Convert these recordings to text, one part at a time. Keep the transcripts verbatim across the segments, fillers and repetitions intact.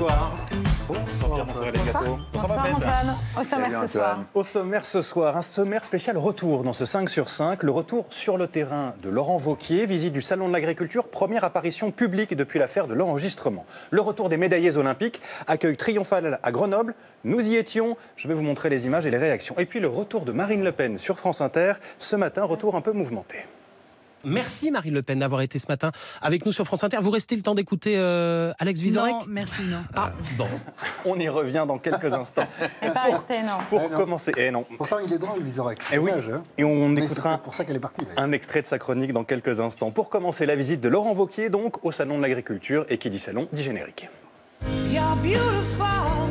bonsoir. Bonsoir, bonsoir les gâteaux. Bonsoir Antoine. Au sommaire ce soir. Au sommaire ce soir, un sommaire spécial retour dans ce cinq sur cinq. Le retour sur le terrain de Laurent Wauquiez, visite du Salon de l'Agriculture, première apparition publique depuis l'affaire de l'enregistrement. Le retour des médaillés olympiques, accueil triomphal à Grenoble. Nous y étions, je vais vous montrer les images et les réactions. Et puis le retour de Marine Le Pen sur France Inter. Ce matin, retour un peu mouvementé. Merci Marine Le Pen d'avoir été ce matin avec nous sur France Inter. Vous restez le temps d'écouter euh, Alex Vizorek? Non, merci, non. Ah, bon. On y revient dans quelques instants. Et pas pour, resté, non. Pour eh non. commencer, eh non. Pourtant, il est drôle, Vizorek. Et oui. Dommage, hein. Et on Mais écoutera c'est pour ça qu'elle est partie. un extrait de sa chronique dans quelques instants. Pour commencer, la visite de Laurent Wauquiez, donc, au Salon de l'Agriculture. Et qui dit salon, dit générique. You're beautiful.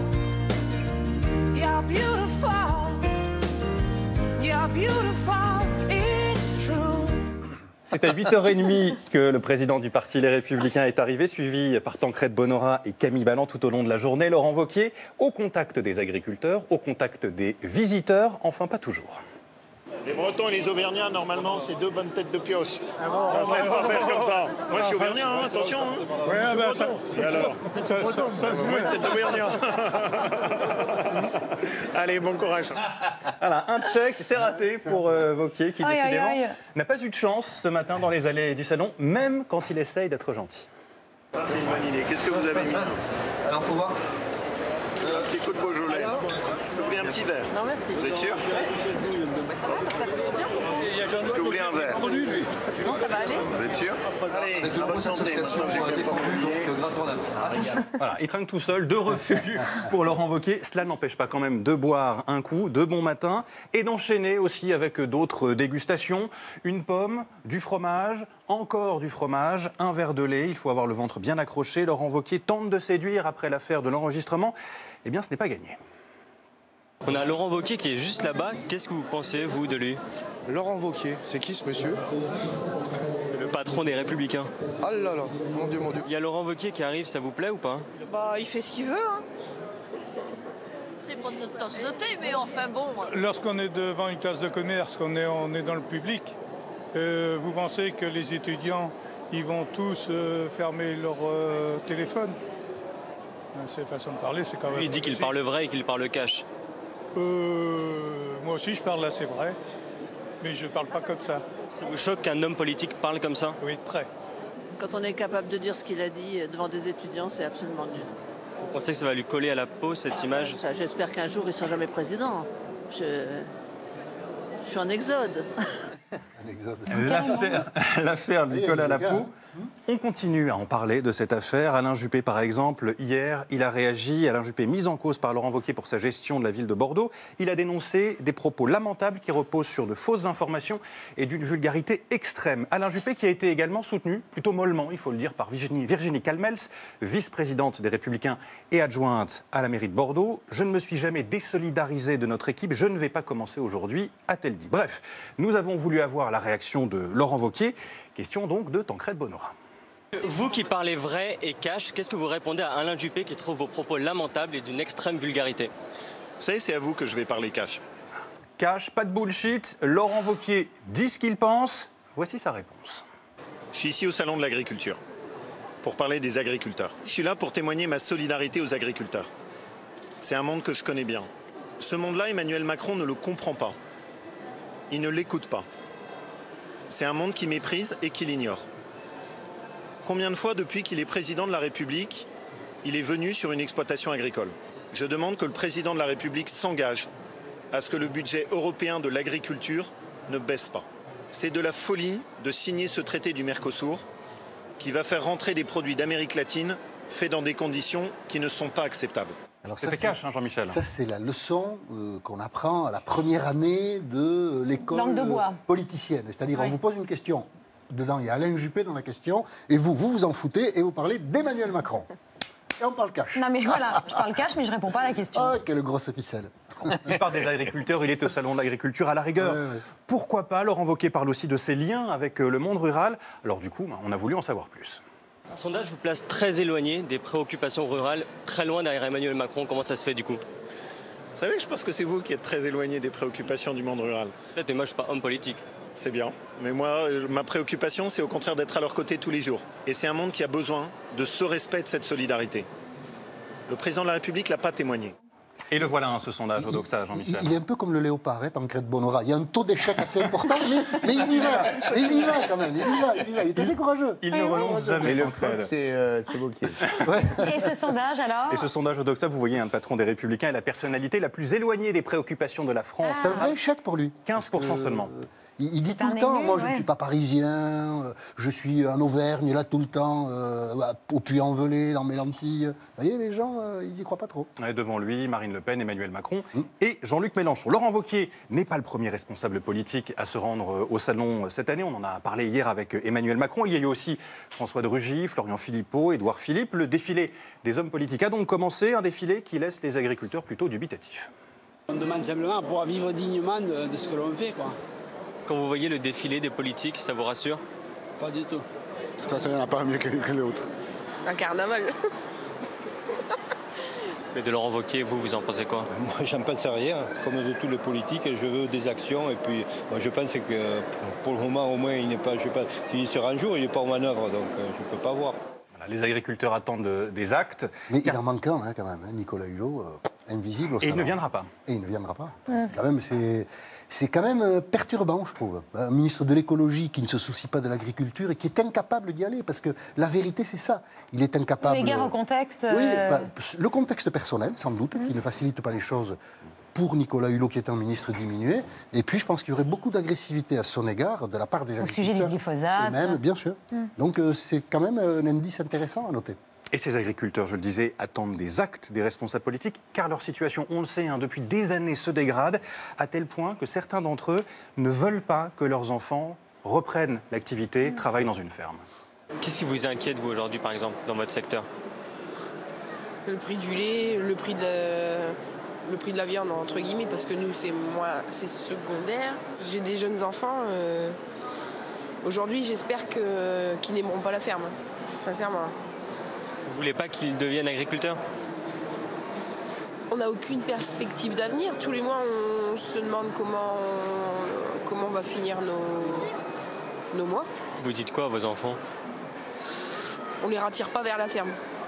You're beautiful. You're beautiful. It's true. C'est à huit heures trente que le président du parti Les Républicains est arrivé, suivi par Tancrède Bonora et Camille Balland tout au long de la journée. Laurent Wauquiez, au contact des agriculteurs, au contact des visiteurs, enfin pas toujours. Les Bretons et les Auvergnats, normalement, c'est deux bonnes têtes de pioche. Ça se laisse pas faire comme ça. Moi, je suis Auvergnat, hein, attention. Hein. Ouais, ben ça. Et alors Ça, ça, ça se Bonne tête d'Auvergnat. Allez, bon courage. Voilà, un check, c'est raté pour euh, Wauquiez, qui Aïe, décidément aïe, aïe. n'a pas eu de chance ce matin dans les allées du salon, même quand il essaye d'être gentil. Ça, c'est une bonne idée. Qu'est-ce que vous avez mis? Alors, faut voir. Un petit coup de Beaujolais. Est-ce que vous voulez un petit verre? Non, merci. Vous êtes sûr? Ça va, ça se passe plutôt bien. Est-ce que vous voulez un verre? Non, ça va aller. Vous êtes sûr? Allez, Avec de à votre nombreuses santé. associations Maintenant, j'ai défendues, donc grâce à Attention. Voilà, il trinque tout seul, deux refus pour Laurent Wauquiez. Cela n'empêche pas quand même de boire un coup, de bon matin, et d'enchaîner aussi avec d'autres dégustations. Une pomme, du fromage, encore du fromage, un verre de lait. Il faut avoir le ventre bien accroché. Laurent Wauquiez tente de séduire après l'affaire de l'enregistrement. Eh bien, ce n'est pas gagné. On a Laurent Wauquiez qui est juste là-bas. Qu'est-ce que vous pensez, vous, de lui? Laurent Wauquiez, c'est qui ce monsieur? C'est le patron des Républicains. Ah là là, mon Dieu, mon Dieu. Il y a Laurent Wauquiez qui arrive, ça vous plaît ou pas? Bah, il fait ce qu'il veut, hein. C'est pas de notre tasse de thé, mais enfin bon. Lorsqu'on est devant une classe de commerce, qu'on est, on est dans le public, euh, vous pensez que les étudiants, ils vont tous euh, fermer leur euh, téléphone? C'est façon de parler, c'est quand même... Lui, il dit qu'il parle vrai et qu'il parle cash. Euh, moi aussi, je parle assez vrai, mais je ne parle pas comme ça. Ça vous choque qu'un homme politique parle comme ça? Oui, très. Quand on est capable de dire ce qu'il a dit devant des étudiants, c'est absolument nul. Vous pensez que ça va lui coller à la peau, cette image? Ça, j'espère qu'un jour, il ne sera jamais président. Je, je suis en exode. L'affaire, l'affaire lui colle à la peau. On continue à en parler de cette affaire. Alain Juppé, par exemple, hier, il a réagi. Alain Juppé, mis en cause par Laurent Wauquiez pour sa gestion de la ville de Bordeaux. Il a dénoncé des propos lamentables qui reposent sur de fausses informations et d'une vulgarité extrême. Alain Juppé qui a été également soutenu, plutôt mollement, il faut le dire, par Virginie, Virginie Calmels, vice-présidente des Républicains et adjointe à la mairie de Bordeaux. Je ne me suis jamais désolidarisé de notre équipe. Je ne vais pas commencer aujourd'hui, a-t-elle dit. Bref, nous avons voulu avoir la réaction de Laurent Wauquiez. Question donc de Tancrède Bonora. Vous qui parlez vrai et cash, qu'est-ce que vous répondez à Alain Juppé qui trouve vos propos lamentables et d'une extrême vulgarité? Vous savez, c'est à vous que je vais parler cash. Cash, pas de bullshit. Laurent Wauquiez dit ce qu'il pense. Voici sa réponse. Je suis ici au Salon de l'Agriculture pour parler des agriculteurs. Je suis là pour témoigner ma solidarité aux agriculteurs. C'est un monde que je connais bien. Ce monde-là, Emmanuel Macron ne le comprend pas. Il ne l'écoute pas. C'est un monde qui méprise et qui l'ignore. Combien de fois, depuis qu'il est président de la République, il est venu sur une exploitation agricole? Je demande que le président de la République s'engage à ce que le budget européen de l'agriculture ne baisse pas. C'est de la folie de signer ce traité du Mercosur qui va faire rentrer des produits d'Amérique latine faits dans des conditions qui ne sont pas acceptables. C'était cash, hein, Jean-Michel. Ça, c'est la leçon euh, qu'on apprend à la première année de l'école Langue de bois. politicienne. C'est-à-dire, Oui. on vous pose une question. Dedans, il y a Alain Juppé dans la question. Et vous, vous vous en foutez et vous parlez d'Emmanuel Macron. Et on parle cash. Non mais voilà, je parle cash, mais je réponds pas à la question. Ah, quelle grosse ficelle. Il parle des agriculteurs, il est au Salon de l'Agriculture à la rigueur. Ouais, ouais. Pourquoi pas? Laurent Wauquiez parle aussi de ses liens avec le monde rural. Alors du coup, on a voulu en savoir plus. Un sondage vous place très éloigné des préoccupations rurales, très loin derrière Emmanuel Macron. Comment ça se fait du coup? Vous savez, je pense que c'est vous qui êtes très éloigné des préoccupations du monde rural. Peut-être, mais moi je suis pas homme politique. C'est bien. Mais moi, ma préoccupation, c'est au contraire d'être à leur côté tous les jours. Et c'est un monde qui a besoin de ce respect, de cette solidarité. Le président de la République l'a pas témoigné. Et le voilà, hein, ce sondage au Doxa, Jean-Michel. Il est un peu comme le léopard, hein, Tancred Bonora. Il y a un taux d'échec assez important, mais, mais il y va. Mais il y va quand même. Il y va, il y va. Il est assez courageux. Il ne renonce jamais. Et le flop, c'est euh, Wauquiez. Ouais. Et ce sondage alors? Et ce sondage au Doxa, vous voyez, un patron des Républicains est la personnalité la plus éloignée des préoccupations de la France. C'est un vrai échec pour lui. quinze pour cent seulement. Il, il dit tout le temps, moi je ne suis pas parisien, euh, je suis en Auvergne, là tout le temps, euh, au Puy-en-Velay, dans mes lentilles. Vous voyez, les gens, euh, ils n'y croient pas trop. Et devant lui, Marine Le Pen, Emmanuel Macron mmh. et Jean-Luc Mélenchon. Laurent Wauquiez n'est pas le premier responsable politique à se rendre au Salon cette année. On en a parlé hier avec Emmanuel Macron. Il y a eu aussi François de Rugy, Florian Philippot, Édouard Philippe. Le défilé des hommes politiques a donc commencé, un défilé qui laisse les agriculteurs plutôt dubitatifs. On demande simplement à pouvoir vivre dignement de, de ce que l'on fait, quoi. Quand vous voyez le défilé des politiques, ça vous rassure? Pas du tout. De toute façon, il n'y en a pas un mieux que, que l'autre. C'est un carnaval. Mais de Laurent Wauquiez, vous, vous en pensez quoi? Moi, j'en pense à rien. Comme de tous les politiques, je veux des actions. Et puis, moi, je pense que pour le moment, au moins, il n'est pas. Je sais pas, s'il sera un jour, il n'est pas en manœuvre, donc je ne peux pas voir. Voilà, les agriculteurs attendent de, des actes. Mais il en manque un, hein, quand même, hein, Nicolas Hulot, euh, invisible au Et salon. il ne viendra pas. Et il ne viendra pas. Ouais. Quand même, c'est. C'est quand même perturbant, je trouve. Un ministre de l'écologie qui ne se soucie pas de l'agriculture et qui est incapable d'y aller, parce que la vérité, c'est ça. Il est incapable... Mais gare au contexte... Oui, euh... enfin, le contexte personnel, sans doute, mmh. qui ne facilite pas les choses pour Nicolas Hulot, qui est un ministre diminué. Et puis, je pense qu'il y aurait beaucoup d'agressivité à son égard, de la part des agriculteurs. Au sujet du glyphosate. Et même, bien sûr. Mmh. Donc, euh, c'est quand même un indice intéressant à noter. Et ces agriculteurs, je le disais, attendent des actes des responsables politiques, car leur situation, on le sait, hein, depuis des années se dégrade, à tel point que certains d'entre eux ne veulent pas que leurs enfants reprennent l'activité, mmh. travaillent dans une ferme. Qu'est-ce qui vous inquiète, vous, aujourd'hui, par exemple, dans votre secteur? Le prix du lait, le prix de, le prix de la viande, entre guillemets, parce que nous, c'est moi, c'est secondaire. J'ai des jeunes enfants. Euh, aujourd'hui, j'espère que, qu'ils n'aimeront pas la ferme, sincèrement. Vous voulez pas qu'ils deviennent agriculteurs? On n'a aucune perspective d'avenir. Tous les mois, on se demande comment on, comment on va finir nos, nos mois. Vous dites quoi à vos enfants? On les rattire pas vers la ferme.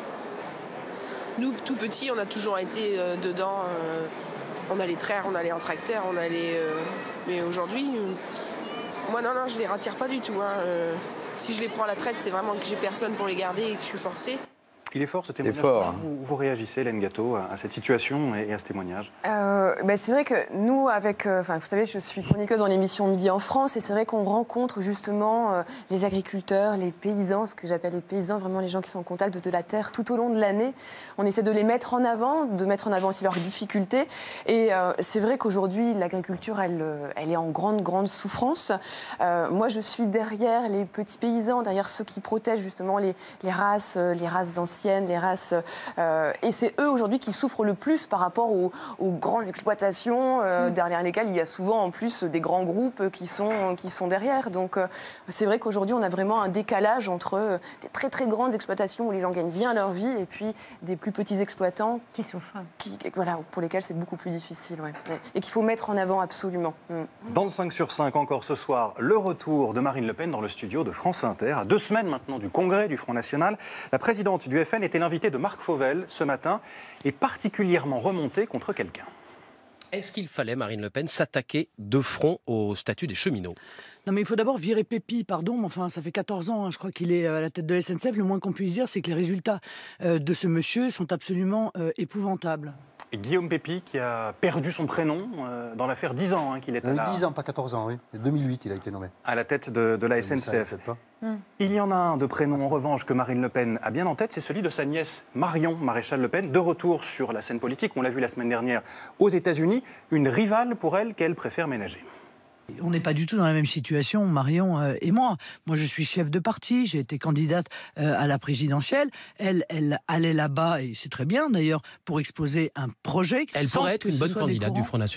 Nous, tout petits, on a toujours été euh, dedans. Euh, on allait traire, on allait en tracteur, on allait... Euh, mais aujourd'hui, euh, moi, non, non, je les rattire pas du tout. Hein. Euh, si je les prends à la traite, c'est vraiment que j'ai personne pour les garder et que je suis forcée. Il est fort ce témoignage. Fort, hein. vous, vous réagissez, Hélène Gâteau, à cette situation et à ce témoignage? euh, ben C'est vrai que nous, avec, euh, vous savez, je suis chroniqueuse dans l'émission Midi en France, et c'est vrai qu'on rencontre justement euh, les agriculteurs, les paysans, ce que j'appelle les paysans, vraiment les gens qui sont en contact de, de la terre tout au long de l'année. On essaie de les mettre en avant, de mettre en avant aussi leurs difficultés. Et euh, c'est vrai qu'aujourd'hui, l'agriculture, elle, elle est en grande, grande souffrance. Euh, moi, je suis derrière les petits paysans, derrière ceux qui protègent justement les, les races, les races anciennes, les races, euh, et c'est eux aujourd'hui qui souffrent le plus par rapport aux, aux grandes exploitations, euh, mmh. derrière lesquelles il y a souvent en plus des grands groupes qui sont, qui sont derrière. Donc euh, c'est vrai qu'aujourd'hui on a vraiment un décalage entre euh, des très très grandes exploitations où les gens gagnent bien leur vie et puis des plus petits exploitants qui souffrent, qui, voilà, pour lesquels c'est beaucoup plus difficile, ouais. Et qu'il faut mettre en avant absolument. Mmh. Dans le cinq sur cinq, encore ce soir, le retour de Marine Le Pen dans le studio de France Inter. À deux semaines maintenant du congrès du Front National, la présidente du F N était l'invité de Marc Fauvel ce matin et particulièrement remontée contre quelqu'un. Est-ce qu'il fallait, Marine Le Pen, s'attaquer de front au statut des cheminots? Non mais il faut d'abord virer Pépi, pardon, mais enfin ça fait quatorze ans, hein, je crois qu'il est à la tête de la S N C F. Le moins qu'on puisse dire, c'est que les résultats euh, de ce monsieur sont absolument euh, épouvantables. Et Guillaume Pépi qui a perdu son prénom euh, dans l'affaire dix ans hein, qu'il est à la... dix ans, pas quatorze ans, oui. deux mille huit, il a été nommé. À la tête de, de la S N C F. Pas. Mm. Il y en a un de prénom en revanche que Marine Le Pen a bien en tête, c'est celui de sa nièce Marion Maréchal Le Pen, de retour sur la scène politique. On l'a vu la semaine dernière aux États-Unis, une rivale pour elle qu'elle préfère ménager. On n'est pas du tout dans la même situation, Marion euh, et moi. Moi, je suis chef de parti, j'ai été candidate euh, à la présidentielle. Elle, elle allait là-bas, et c'est très bien d'ailleurs, pour exposer un projet. Elle pourrait être une bonne candidate du Front National.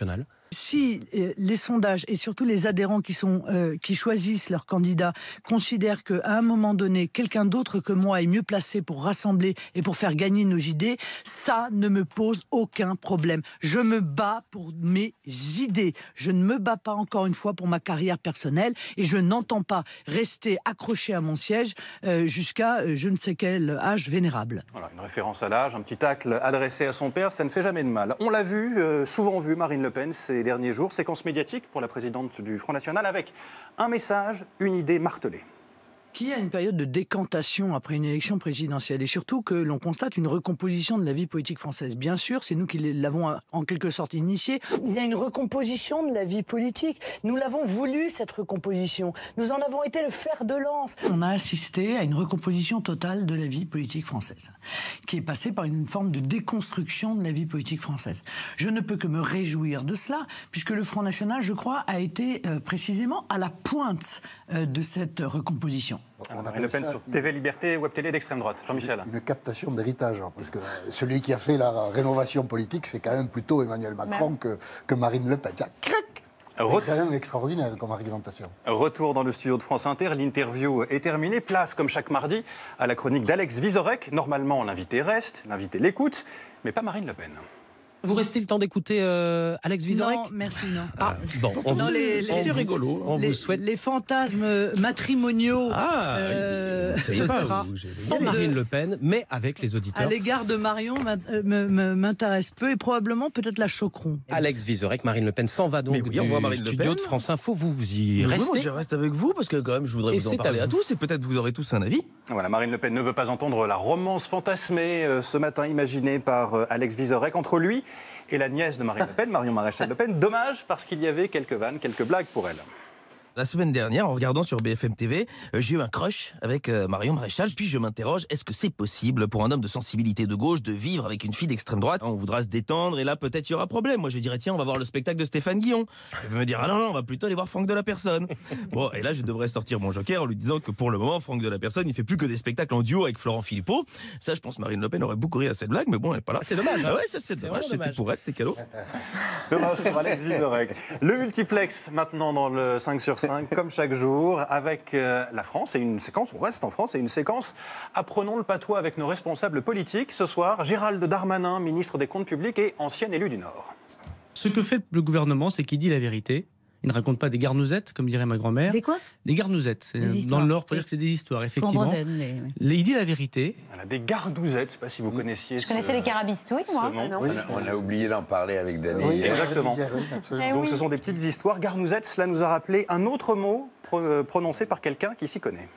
Si euh, les sondages et surtout les adhérents qui, sont, euh, qui choisissent leurs candidats considèrent qu'à un moment donné, quelqu'un d'autre que moi est mieux placé pour rassembler et pour faire gagner nos idées, ça ne me pose aucun problème. Je me bats pour mes idées. Je ne me bats pas encore une fois pour ma carrière personnelle et je n'entends pas rester accroché à mon siège euh, jusqu'à euh, je ne sais quel âge vénérable. Voilà, une référence à l'âge, un petit tacle adressé à son père, ça ne fait jamais de mal. On l'a vu, euh, souvent vu, Marine Le Pen, ces derniers jours, séquence médiatique pour la présidente du Front National, avec un message, une idée martelée. Qu'il y a une période de décantation après une élection présidentielle et surtout que l'on constate une recomposition de la vie politique française. Bien sûr, c'est nous qui l'avons en quelque sorte initiée. Il y a une recomposition de la vie politique. Nous l'avons voulu, cette recomposition. Nous en avons été le fer de lance. On a assisté à une recomposition totale de la vie politique française, qui est passée par une forme de déconstruction de la vie politique française. Je ne peux que me réjouir de cela, puisque le Front National, je crois, a été euh, précisément à la pointe euh, de cette recomposition. Alors, Marine Le Pen sur T V Liberté, Web Télé d'extrême droite. Jean-Michel. Une captation d'héritage, hein, parce que celui qui a fait la rénovation politique, c'est quand même plutôt Emmanuel Macron que, que Marine Le Pen. Tiens, crac, c'est quand même extraordinaire comme argumentation. Retour dans le studio de France Inter, l'interview est terminée. Place, comme chaque mardi, à la chronique d'Alex Vizorek. Normalement, l'invité reste, l'invité l'écoute, mais pas Marine Le Pen. Vous restez le temps d'écouter euh, Alex Vizorek? Non, merci, non. Ah, bon, on non, vous, les, on les, vous, rigolo. On les, vous souhaite... Les fantasmes matrimoniaux, ah, euh, ce sera sans Marine Le Pen, mais avec les auditeurs. À l'égard de Marion, m'intéresse peu et probablement peut-être la choqueront. Alex Vizorek, Marine Le Pen s'en va donc oui, du on voit Marine Le studio Pen. de France Info. Vous, vous y mais restez? oui, je reste avec vous parce que quand même je voudrais et vous en parler à, à tous et peut-être vous aurez tous un avis. Voilà, Marine Le Pen ne veut pas entendre la romance fantasmée euh, ce matin imaginée par euh, Alex Vizorek entre lui et la nièce de Marine Le Pen, Marion Maréchal Le Pen. Dommage parce qu'il y avait quelques vannes, quelques blagues pour elle. La semaine dernière, en regardant sur B F M T V, euh, j'ai eu un crush avec euh, Marion Maréchal. Puis je m'interroge, est-ce que c'est possible pour un homme de sensibilité de gauche de vivre avec une fille d'extrême droite? On voudra se détendre et là peut-être il y aura problème. Moi je dirais tiens on va voir le spectacle de Stéphane Guillon. Elle va me dire ah non non on va plutôt aller voir Franck de la Personne. Bon et là je devrais sortir mon joker en lui disant que pour le moment Franck de la Personne il fait plus que des spectacles en duo avec Florent Philippot. Ça je pense Marine Le Pen aurait beaucoup ri à cette blague mais bon elle est pas là. C'est dommage. Hein ah ouais ça c'est dommage. C'était pour elle c'était cadeau. Dommage pour Alex Vizorek. Le multiplex maintenant dans le cinq sur cinq comme chaque jour. Avec euh, la France et une séquence, on reste en France, et une séquence apprenons le patois avec nos responsables politiques. Ce soir, Gérald Darmanin, ministre des Comptes publics et ancien élu du Nord. Ce que fait le gouvernement, c'est qu'il dit la vérité. Il ne raconte pas des garnousettes, comme dirait ma grand-mère. C'est quoi? Des garnousettes. Dans le Nord, on peut dire que c'est des histoires, effectivement. Mais... Il dit la vérité. Voilà, des gardousettes, je ne sais pas si vous connaissiez. Je ce, connaissais les carabistouilles, moi. Ah non. Oui. On, a, on a oublié d'en parler avec Dany. Oui, exactement. Oui, Donc oui. ce sont des petites histoires. Garnouzette, cela nous a rappelé un autre mot pro prononcé par quelqu'un qui s'y connaît.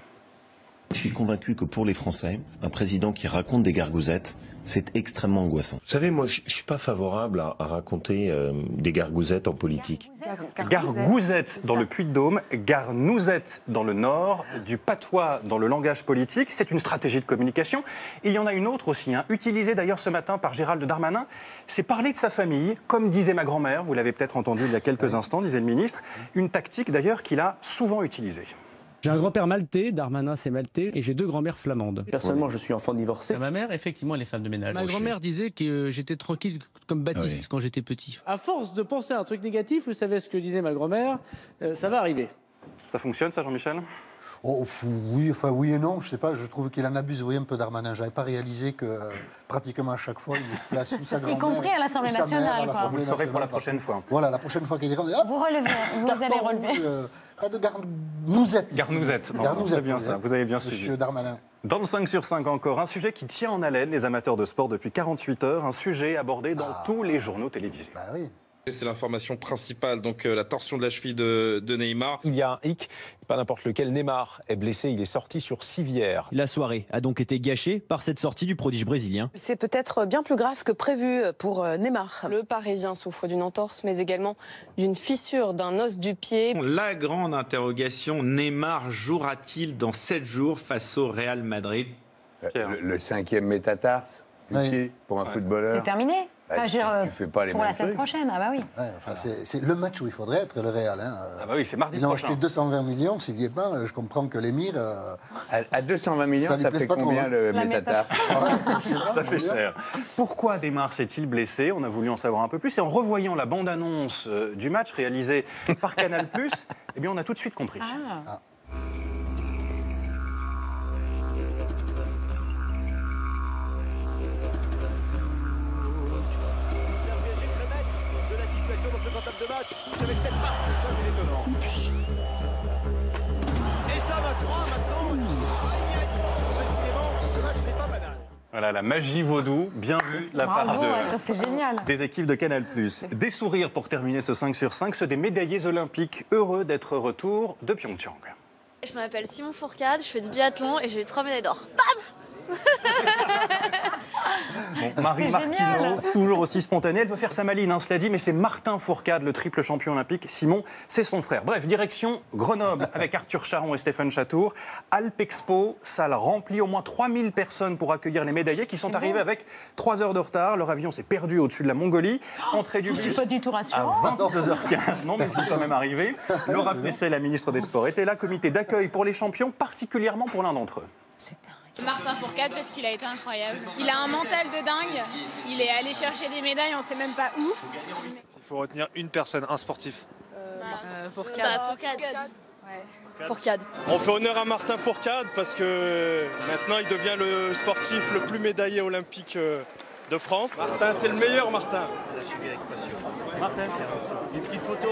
Je suis convaincu que pour les Français, un président qui raconte des gargouzettes, c'est extrêmement angoissant. Vous savez, moi, je ne suis pas favorable à, à raconter euh, des gargouzettes en politique. Gargouzette dans le Puy-de-Dôme, garnouzette dans le Nord, du patois dans le langage politique. C'est une stratégie de communication. Il y en a une autre aussi, hein, utilisée d'ailleurs ce matin par Gérald Darmanin. C'est parler de sa famille, comme disait ma grand-mère, vous l'avez peut-être entendu il y a quelques instants, disait le ministre. Une tactique d'ailleurs qu'il a souvent utilisée. J'ai un grand-père maltais, Darmanin c'est maltais, et j'ai deux grand-mères flamandes. Personnellement, je suis enfant divorcé. Ma mère, effectivement, elle est femme de ménage. Ma grand-mère disait que euh, j'étais tranquille comme Baptiste oui. quand j'étais petit. À force de penser à un truc négatif, vous savez ce que disait ma grand-mère, euh, ça va arriver. Ça fonctionne ça, Jean-Michel? Oh, oui, enfin oui et non, je sais pas, je trouve qu'il en abuse oui, un peu Darmanin. J'avais pas réalisé que euh, pratiquement à chaque fois il place ou sa grand-mère. Y compris à l'Assemblée nationale. Mère, vous le saurez pour la prochaine fois. Voilà, la prochaine fois qu'il est rendu. Vous relevez, vous allez relever. Euh, pas de garnouzette. Garnouzette, c'est bien ça, vous avez bien suivi. Monsieur Darmanin. Dans le cinq sur cinq encore, un sujet qui tient en haleine les amateurs de sport depuis quarante-huit heures, un sujet abordé dans ah. tous les journaux télévisés. Bah oui. C'est l'information principale, donc euh, la torsion de la cheville de, de Neymar. Il y a un hic, pas n'importe lequel. Neymar est blessé, il est sorti sur civière. La soirée a donc été gâchée par cette sortie du prodige brésilien. C'est peut-être bien plus grave que prévu pour Neymar. Le Parisien souffre d'une entorse, mais également d'une fissure d'un os du pied. La grande interrogation, Neymar jouera-t-il dans sept jours face au Real Madrid? Le, le cinquième métatarse. Oui. Pour un Ouais. footballeur. C'est terminé. Bah, Enfin, je veux dire, tu fais pas les pour mêmes la semaine trucs. prochaine, ah bah oui. Ouais, enfin, c'est c'est le match où il faudrait être, le Real. Hein. Ah bah oui, c'est mardi Ils ont prochain. acheté deux cent vingt millions, s'il n'y est pas, je comprends que l'émir... Euh, à, à deux cent vingt millions, ça, ça, lui plaise fait pas combien trop, le hein. métatard? Ça fait cher. Pourquoi Desmar s'est-il blessé? On a voulu en savoir un peu plus. Et en revoyant la bande-annonce euh, du match réalisée par Canal+, eh bien, on a tout de suite compris. Ah. Ah. de la situation dans cette entame de match avec cette passe, ça c'est étonnant. Et ça va trois maintenant. Décidément, ce match n'est pas banal. Voilà, la magie vaudou, bien vue de la part Bravo, de, attends, c'est génial. des équipes de Canal+. Des sourires pour terminer ce cinq sur cinq, ceux des médaillés olympiques heureux d'être retour de Pyeongchang. Je m'appelle Simon Fourcade, je fais du biathlon et j'ai eu trois médailles d'or. Bam! Bon, Marie C'est Martineau, génial. toujours aussi spontanée, elle veut faire sa maline, hein, cela dit, mais c'est Martin Fourcade, le triple champion olympique. Simon, c'est son frère. Bref, direction Grenoble avec Arthur Charon et Stéphane Chatour. Alpexpo, salle remplie, au moins trois mille personnes pour accueillir les médaillés qui sont arrivés avec trois heures de retard. Leur avion s'est perdu au-dessus de la Mongolie. Entrée du Je suis bus pas du tout à rassurant. vingt-deux heures quinze. Non, mais ils sont quand même arrivés. Laura Flessel, la ministre des Sports, était là. Comité d'accueil pour les champions, particulièrement pour l'un d'entre eux. Martin Fourcade parce qu'il a été incroyable. Il a un mental de dingue, il est allé chercher des médailles, on ne sait même pas où. Il faut retenir une personne, un sportif. Euh, Fourcade. Bah, Fourcade. Ouais. Fourcade. On fait honneur à Martin Fourcade parce que maintenant il devient le sportif le plus médaillé olympique de France. Martin, c'est le meilleur, Martin. Martin, une petite photo.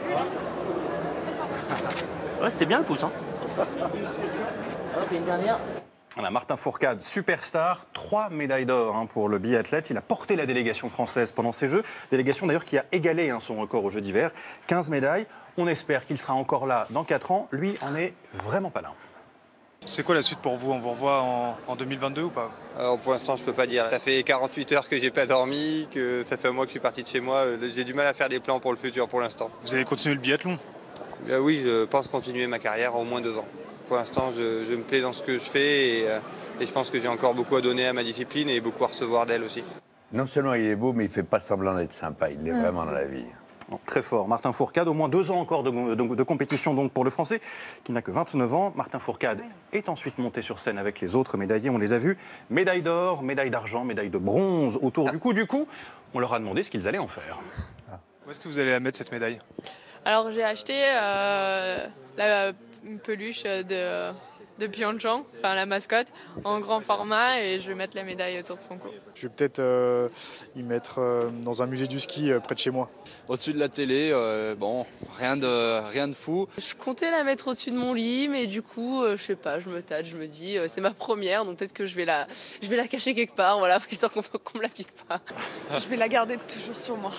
Ouais, c'était bien le pouce. Hein. Hop, une dernière. Voilà, Martin Fourcade, superstar, trois médailles d'or hein, pour le biathlète. Il a porté la délégation française pendant ces Jeux. Délégation d'ailleurs qui a égalé hein, son record aux Jeux d'hiver. quinze médailles. On espère qu'il sera encore là dans quatre ans. Lui, en est vraiment pas là. C'est quoi la suite pour vous? On vous revoit en, en deux mille vingt-deux ou pas? Alors pour l'instant, je peux pas dire. Ça fait quarante-huit heures que j'ai pas dormi, que ça fait un mois que je suis parti de chez moi. J'ai du mal à faire des plans pour le futur pour l'instant. Vous allez continuer le biathlon? Euh, oui, je pense continuer ma carrière au moins deux ans. Pour l'instant, je, je me plais dans ce que je fais et, euh, et je pense que j'ai encore beaucoup à donner à ma discipline et beaucoup à recevoir d'elle aussi. Non seulement il est beau, mais il ne fait pas semblant d'être sympa. Il l'est Mmh. vraiment dans la vie. Bon, très fort, Martin Fourcade, au moins deux ans encore de, de- de compétition donc pour le Français, qui n'a que vingt-neuf ans. Martin Fourcade est ensuite monté sur scène avec les autres médaillés, on les a vus. Médaille d'or, médaille d'argent, médaille de bronze autour du cou. Du coup, on leur a demandé ce qu'ils allaient en faire. Où est-ce que vous allez la mettre, cette médaille? Alors j'ai acheté euh, la une peluche de, de Pyeongchang, enfin la mascotte, en grand format et je vais mettre la médaille autour de son cou. Je vais peut-être euh, y mettre euh, dans un musée du ski euh, près de chez moi. Au-dessus de la télé, euh, bon, rien de, rien de fou. Je comptais la mettre au-dessus de mon lit, mais du coup, euh, je sais pas, je me tâte, je me dis, euh, c'est ma première, donc peut-être que je vais la, je vais la cacher quelque part, voilà, histoire qu'on qu'on me la pique pas. Je vais la garder toujours sur moi.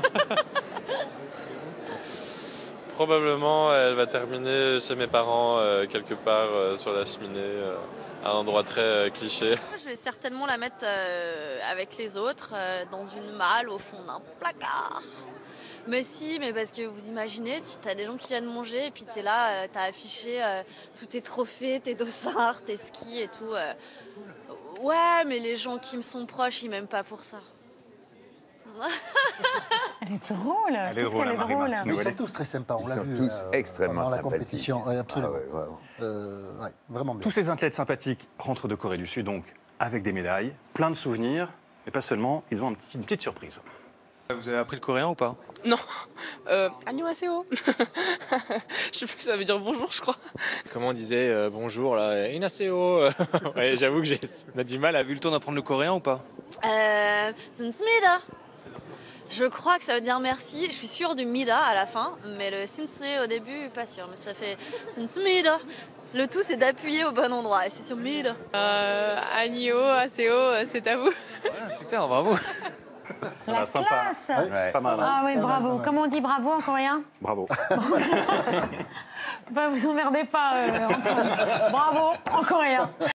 Probablement, elle va terminer chez mes parents, euh, quelque part euh, sur la cheminée, euh, à un endroit très euh, cliché. Je vais certainement la mettre euh, avec les autres, euh, dans une malle au fond d'un placard. Mais si, mais parce que vous imaginez, tu as des gens qui viennent manger et puis tu es là, euh, tu as affiché euh, tous tes trophées, tes dossards, tes skis et tout. euh. Ouais, mais les gens qui me sont proches, ils m'aiment pas pour ça. Elle est drôle. Elle est Qu'est-ce drôle, qu'elle est Marie drôle. Martineau. Ils sont tous très sympas, on Ils l'a sont vu. tous euh, extrêmement pendant la sympathiques. compétition, ouais, absolument. Ah ouais, vraiment. Euh, ouais, vraiment bien. Tous ces athlètes sympathiques rentrent de Corée du Sud, donc avec des médailles, plein de souvenirs, et pas seulement, ils ont un petit- une petite surprise. Vous avez appris le coréen ou pas? Non, euh, annyeonghaseyo. Je sais plus, ça veut dire bonjour, je crois. Comment on disait euh, bonjour là, Inaseo. Ouais, j'avoue que j'ai on a du mal à Vu le temps d'apprendre le coréen ou pas? Euh, Sunsmida. Je crois que ça veut dire merci. Je suis sûre du mida à la fin, mais le sunse au début, pas sûre. Mais ça fait Sunsmida. Le tout, c'est d'appuyer au bon endroit. Et c'est sur mida. Euh, Annyeong, Aseo, c'est à vous. super, bravo. La sympa. classe. Ouais, pas mal, hein. Ah oui, bravo. Comment on dit bravo en coréen? Bravo. Bah, vous emmerdez pas, euh, Antoine. Bravo en coréen.